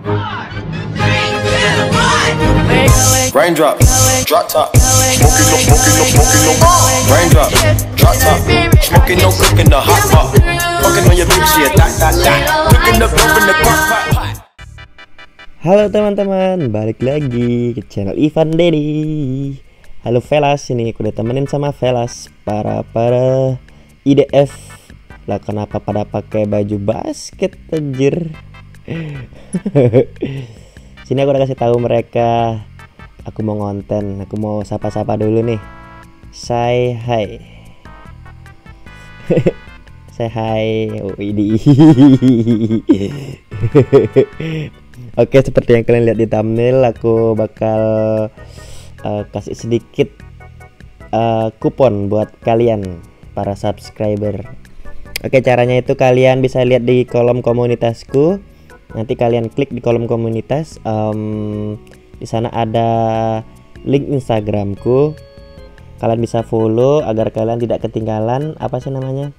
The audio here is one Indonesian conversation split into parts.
Raindrop, drop top, smoking no, raindrop, drop top, smoking no, cooking the hot pot, fucking on your bitch, yeah, that, cooking the dope in the crock pot. Halo teman-teman, balik lagi ke channel Ivan Dedi. Halo Velas, ini aku udah temenin sama Velas para IDF. Lah kenapa pada pakai baju basket anjir? Sini aku udah kasih tahu mereka. Aku mau ngonten, aku mau sapa-sapa dulu nih. Say hi. Say hi. Oh, ini. Oke, seperti yang kalian lihat di thumbnail, aku bakal kasih sedikit kupon buat kalian para subscriber. Oke, caranya itu kalian bisa lihat di kolom komunitasku. Nanti kalian klik di kolom komunitas. Di sana ada link Instagramku. Kalian bisa follow agar kalian tidak ketinggalan apa sih namanya?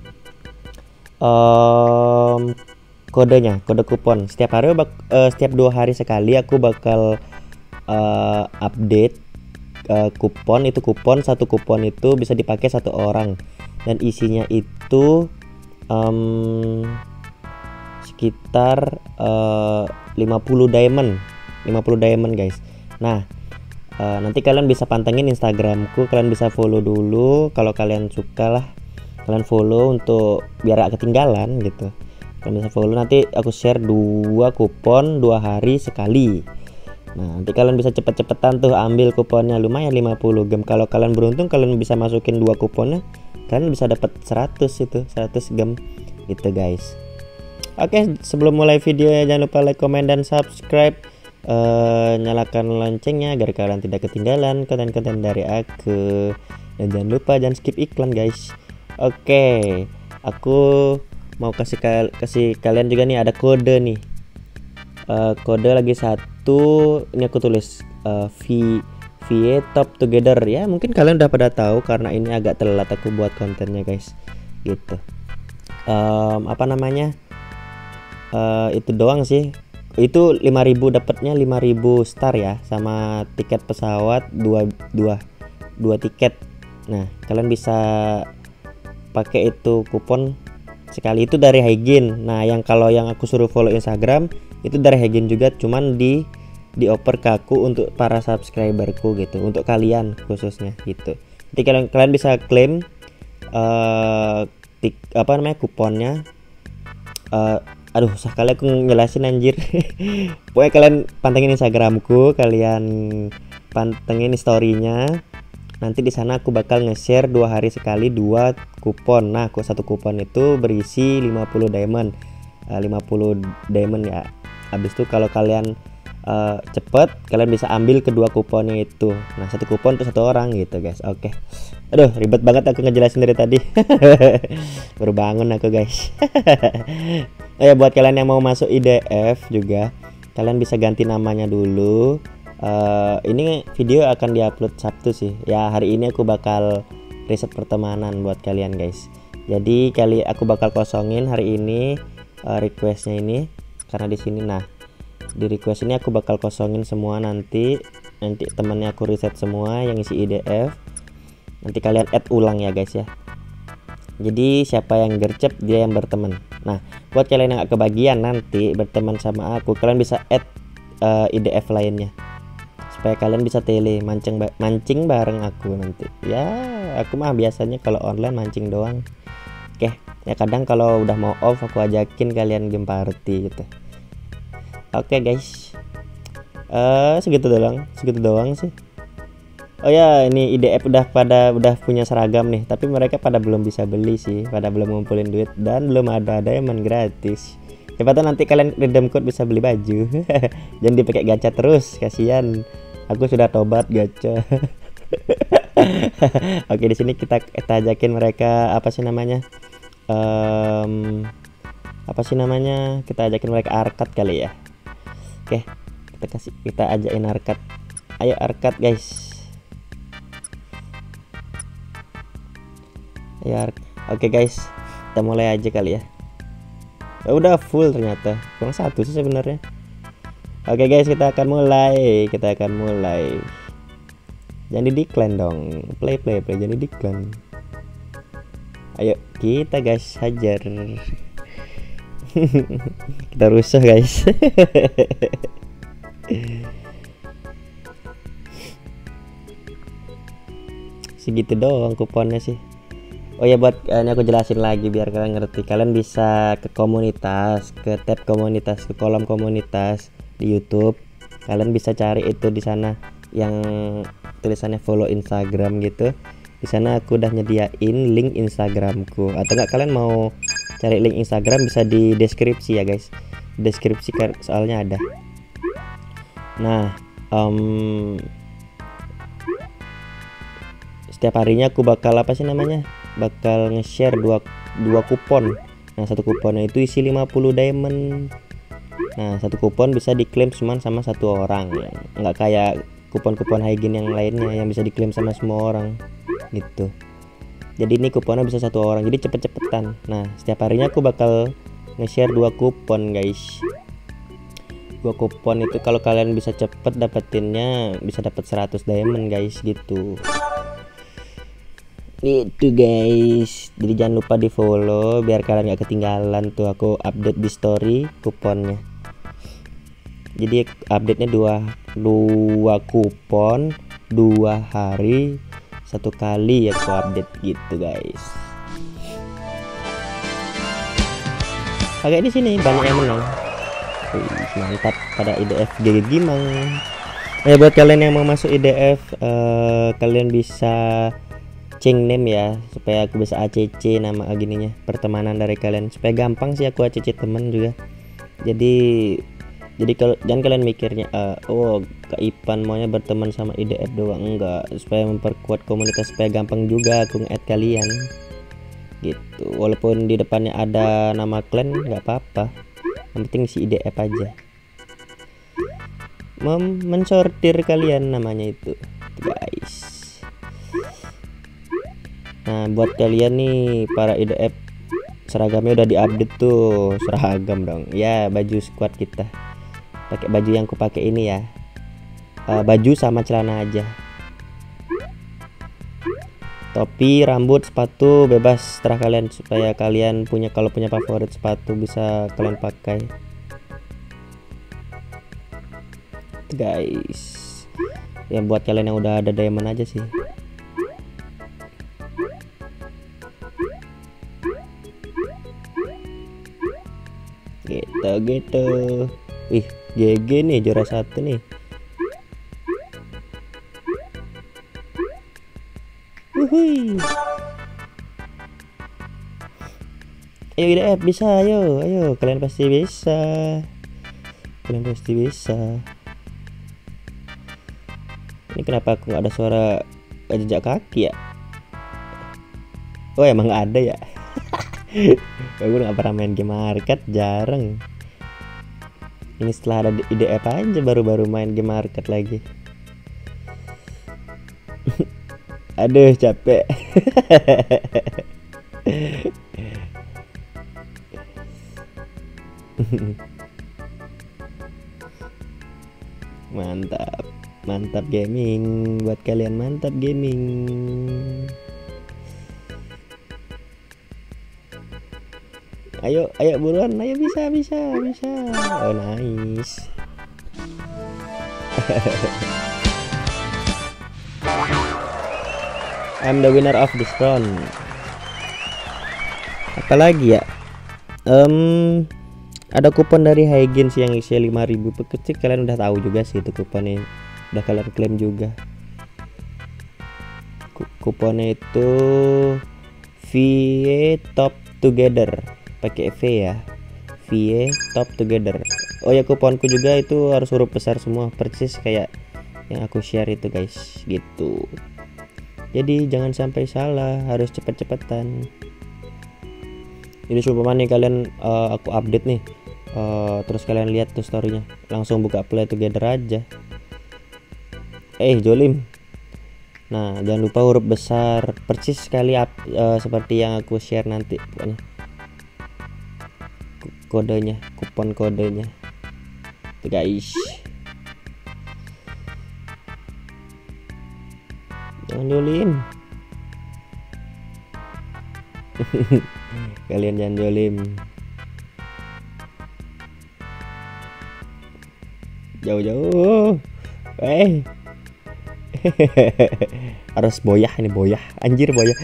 Kodenya, kode kupon. Setiap hari setiap 2 hari sekali aku bakal update kupon. Itu kupon, satu kupon itu bisa dipakai 1 orang dan isinya itu sekitar 50 diamond guys. Nah, nanti kalian bisa pantengin Instagramku, kalian bisa follow dulu kalau kalian suka lah. Kalian follow untuk biar gak ketinggalan gitu. Kalian bisa follow, nanti aku share 2 kupon 2 hari sekali. Nah, nanti kalian bisa cepet-cepetan tuh ambil kuponnya, lumayan 50 gem. Kalau kalian beruntung kalian bisa masukin 2 kuponnya, kalian bisa dapat 100 itu, 100 gem gitu guys. Oke, sebelum mulai videonya jangan lupa like, comment, dan subscribe. Nyalakan loncengnya agar kalian tidak ketinggalan konten-konten dari aku. Dan jangan lupa jangan skip iklan guys. Oke, aku mau kasih kalian juga nih, ada kode nih. Kode lagi 1. Ini aku tulis VA Top Together ya. Mungkin kalian udah pada tahu karena ini agak telat aku buat kontennya guys. Gitu. Apa namanya? Itu doang sih. Itu 5.000 dapatnya 5.000 star ya, sama tiket pesawat 2 tiket. Nah, kalian bisa pakai itu kupon sekali itu dari Hygiene. Nah, kalau yang aku suruh follow Instagram itu dari Hygiene juga, cuman dioper ke aku untuk para subscriberku gitu, untuk kalian khususnya gitu. Nanti kalian bisa klaim apa namanya kuponnya. Aduh, susah kali aku ngejelasin anjir. Pokoknya kalian pantengin Instagramku, kalian pantengin storynya. Nanti di sana aku bakal nge-share 2 hari sekali 2 kupon. Nah, aku 1 kupon itu berisi 50 diamond. 50 diamond ya. Habis itu kalau kalian cepet, kalian bisa ambil kedua kuponnya itu. Nah, 1 kupon untuk 1 orang gitu guys. Oke. Aduh, ribet banget aku ngejelasin dari tadi. Baru bangun aku guys. Oh ya, buat kalian yang mau masuk IDF juga, kalian bisa ganti namanya dulu. Ini video akan diupload Sabtu sih. Ya, hari ini aku bakal riset pertemanan buat kalian guys. Jadi aku bakal kosongin hari ini requestnya ini, karena di sini nah di request ini aku bakal kosongin semua. Nanti temannya aku riset semua yang isi IDF. Nanti kalian add ulang ya guys ya. Jadi siapa yang gercep dia yang berteman. Nah, buat kalian yang gak kebagian nanti berteman sama aku, kalian bisa add IDF lainnya supaya kalian bisa tele mancing bareng aku nanti. Ya, aku mah biasanya kalau online mancing doang. Oke, ya kadang kalau udah mau off aku ajakin kalian game party gitu. Oke guys, segitu doang sih. Oh ya, ini IDF udah punya seragam nih, tapi mereka pada belum bisa beli sih, pada belum ngumpulin duit dan belum ada diamond gratis. Siapa tahu nanti kalian redeem code bisa beli baju. Jangan dipakai gacha terus, kasihan. Aku sudah tobat gacha. Oke, di sini kita ajakin mereka apa sih namanya? Kita ajakin mereka arcade kali ya. Oke, kita ajakin arcade. Ayo arcade guys. Ya, oke guys, kita mulai aja kali ya. Ya udah full ternyata, kurang 1 sih sebenarnya. Oke guys, kita akan mulai. Jangan di decline dong. Play, jangan di decline. Ayo kita guys hajar. Kita rusuh guys. Segitu doang kuponnya sih. Oh ya, buat ini aku jelasin lagi biar kalian ngerti. Kalian bisa ke komunitas, ke tab komunitas, ke kolom komunitas di YouTube. Kalian bisa cari itu di sana yang tulisannya follow Instagram gitu. Di sana aku udah nyediain link Instagramku. Atau enggak kalian mau cari link Instagram bisa di deskripsi ya guys. Deskripsi soalnya ada. Nah, setiap harinya aku bakal bakal nge-share dua kupon. Nah, satu kuponnya itu isi 50 diamond. Nah, satu kupon bisa diklaim cuma sama satu orang, nggak kayak kupon-kupon Hygiene yang lainnya yang bisa diklaim sama semua orang gitu. Jadi ini kuponnya bisa satu orang, jadi cepet-cepetan. Nah, setiap harinya aku bakal nge-share 2 kupon guys. 2 kupon itu kalau kalian bisa cepet dapetinnya bisa dapat 100 diamond guys gitu. Itu guys, jadi jangan lupa di follow biar kalian gak ketinggalan tuh aku update di story kuponnya. Jadi update nya dua kupon 2 hari 1 kali ya aku update gitu guys. Agak di sini banyak yang menang. Mantap pada IDF GG Gimang. Ya buat kalian yang mau masuk IDF kalian bisa change name ya supaya aku bisa ACC nama gininya, pertemanan dari kalian supaya gampang sih aku ACC temen juga. Jadi kalau jangan kalian mikirnya oh Kak Ipan maunya berteman sama IDF doang, enggak, supaya memperkuat komunitas supaya gampang juga aku nge-add kalian gitu. Walaupun di depannya ada nama clan nggak apa-apa, yang penting si IDF aja. Mensortir kalian namanya itu guys. Nah, buat kalian nih para IDF, seragamnya udah diupdate tuh, seragam dong. Ya, baju squad kita. Pakai baju yang aku pakai ini ya. Baju sama celana aja. Topi, rambut, sepatu bebas terserah kalian supaya kalian kalau punya favorit sepatu bisa kalian pakai. Guys. Ya buat kalian yang udah ada diamond aja sih. Gitu. Ih, GG nih juara 1 nih. Wuhui. Ayo IDF bisa, ayo kalian pasti bisa. Ini kenapa aku nggak ada suara jejak kaki ya? Oh emang nggak ada ya? Gue nggak pernah main game market, jarang. Ini setelah ada IDF aja baru main game market lagi. Aduh capek. Mantap gaming buat kalian, mantap gaming. Ayo buruan, ayo bisa. Oh nice. I'm the winner of this round. Apalagi ya? Ada kupon dari Hygiene sih yang isi 5.000 kecil, kalian udah tahu juga sih itu kuponnya. Udah kalian klaim juga. Kuponnya itu VE Top Together. Pakai V ya, VE Top Together. Oh ya, kuponku juga itu harus huruf besar semua, persis kayak yang aku share itu guys gitu. Jadi jangan sampai salah, harus cepet-cepetan. Jadi supaya nih kalian aku update nih, terus kalian lihat tuh storynya, langsung buka Play Together aja. Jolim. Nah jangan lupa huruf besar, persis sekali seperti yang aku share nanti pokoknya. Kodenya, kupon kodenya. Tuh guys. Jangan jolim. Kalian jangan jolim. Jauh-jauh. Harus boyah ini, boyah. Anjir boyah.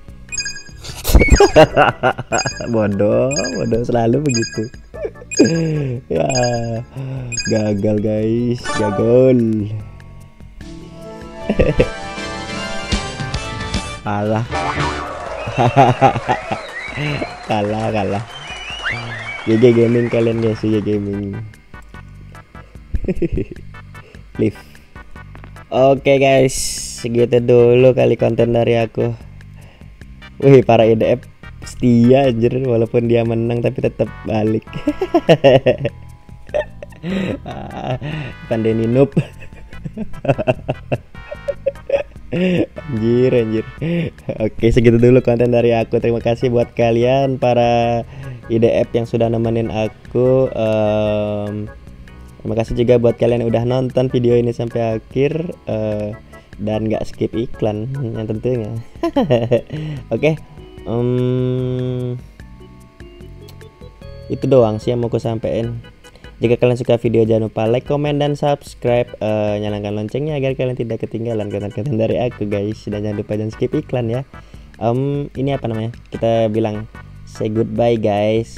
Bodoh selalu begitu. Ya, gagal guys, gagal. kalah. GG gaming kalian guys, GG gaming. Live. Oke guys, segitu dulu kali konten dari aku. Wih, para IDF setia anjir, walaupun dia menang tapi tetap balik. Pandeni noob. Anjir. Oke, segitu dulu konten dari aku. Terima kasih buat kalian para IDF yang sudah nemenin aku. Terima kasih juga buat kalian yang udah nonton video ini sampai akhir dan nggak skip iklan yang tentunya. Oke, itu doang sih yang mau aku sampein. Jika kalian suka video, jangan lupa like, comment, dan subscribe. Nyalakan loncengnya agar kalian tidak ketinggalan konten-konten dari aku guys. Dan jangan lupa jangan skip iklan ya. Ini apa namanya? Kita bilang say goodbye guys.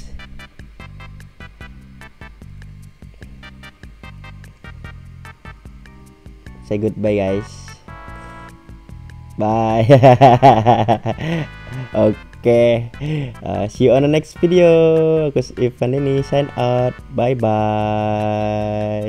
Say goodbye guys. Bye. Oke, see you on the next video. Aku Ivan ini sign out. Bye bye.